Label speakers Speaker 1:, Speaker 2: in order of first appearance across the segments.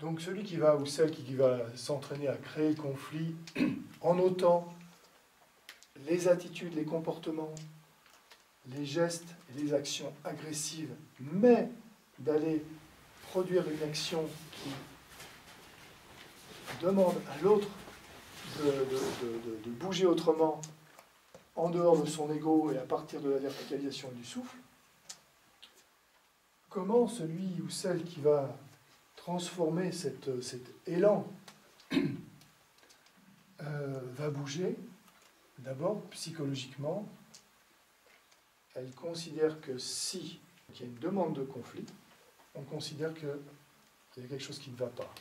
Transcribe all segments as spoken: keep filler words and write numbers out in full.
Speaker 1: Donc celui qui va, ou celle qui va s'entraîner à créer le conflit en notant les attitudes, les comportements, les gestes et les actions agressives, mais d'aller produire une action qui demande à l'autre de, de, de, de, de bouger autrement en dehors de son ego et à partir de la verticalisation du souffle, comment celui ou celle qui va transformer cette, cet élan euh, va bouger? D'abord, psychologiquement, elle considère que si il y a une demande de conflit, on considère qu'il y a quelque chose qui ne va pas.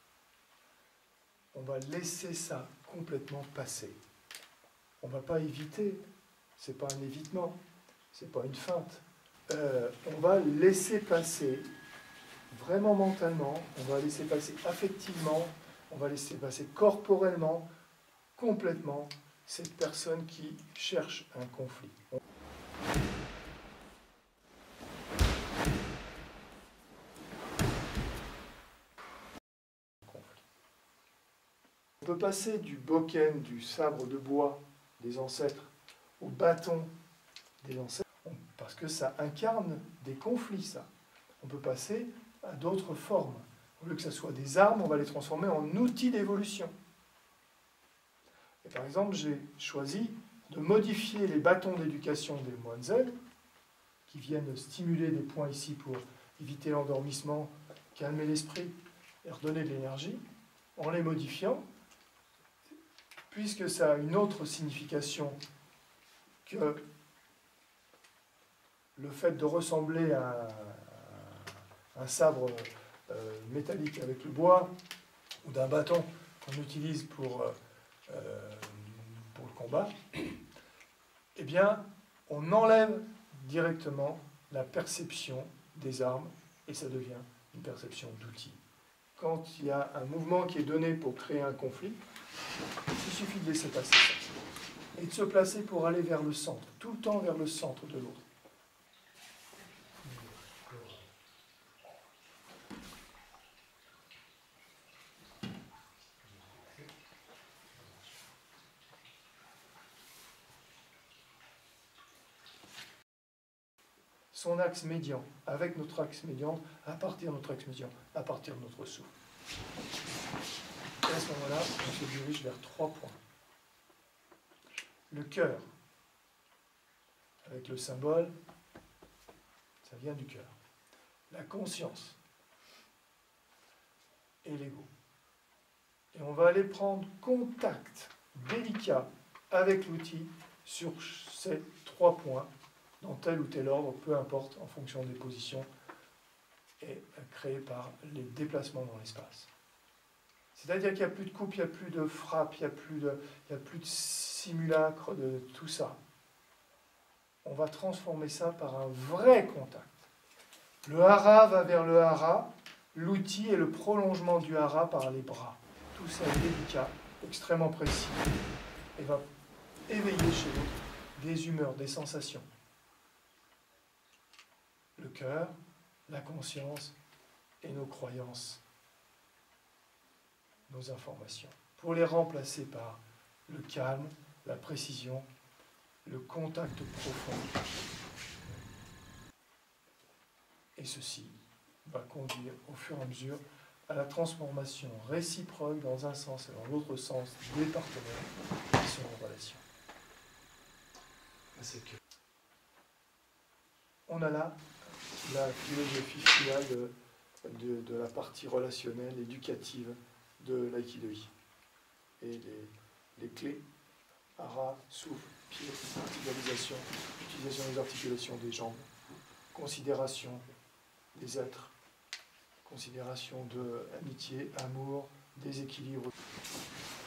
Speaker 1: On va laisser ça complètement passer. On ne va pas éviter, ce n'est pas un évitement, ce n'est pas une feinte. Euh, on va laisser passer, vraiment mentalement, on va laisser passer affectivement, on va laisser passer corporellement, complètement, cette personne qui cherche un conflit. On peut passer du bokken, du sabre de bois des ancêtres, au bâton des ancêtres, parce que ça incarne des conflits, ça. On peut passer à d'autres formes. Au lieu que ce soit des armes, on va les transformer en outils d'évolution. Et par exemple, j'ai choisi de modifier les bâtons d'éducation des moines zen, qui viennent stimuler des points ici pour éviter l'endormissement, calmer l'esprit et redonner de l'énergie, en les modifiant, puisque ça a une autre signification que le fait de ressembler à un sabre euh, métallique avec le bois, ou d'un bâton qu'on utilise pour, euh, pour le combat, eh bien, on enlève directement la perception des armes, et ça devient une perception d'outils. Quand il y a un mouvement qui est donné pour créer un conflit, il suffit de laisser passer ça. Et de se placer pour aller vers le centre, tout le temps vers le centre de l'autre. Son axe médian, avec notre axe médian, à partir de notre axe médian, à partir de notre souffle. Et à ce moment-là, on se dirige vers trois points. Le cœur, avec le symbole, ça vient du cœur. La conscience et l'ego. Et on va aller prendre contact délicat avec l'outil sur ces trois points, dans tel ou tel ordre, peu importe, en fonction des positions, et créé par les déplacements dans l'espace. C'est-à-dire qu'il n'y a plus de coupe, il n'y a plus de frappe, il n'y a plus de, il n'y a plus de simulacre de tout ça. On va transformer ça par un vrai contact. Le hara va vers le hara, l'outil est le prolongement du hara par les bras. Tout ça est délicat, extrêmement précis, et va éveiller chez l'autre des humeurs, des sensations. Le cœur, la conscience et nos croyances, nos informations, pour les remplacer par le calme, la précision, le contact profond. Et ceci va conduire au fur et à mesure à la transformation réciproque dans un sens et dans l'autre sens des partenaires qui sont en relation. C'est que on a là la philosophie finale de, de, de la partie relationnelle, éducative de l'aïkido-i. Et les, les clés, hara, souffle, pied, articulation, utilisation des articulations des jambes, considération des êtres, considération de amitié, amour, déséquilibre.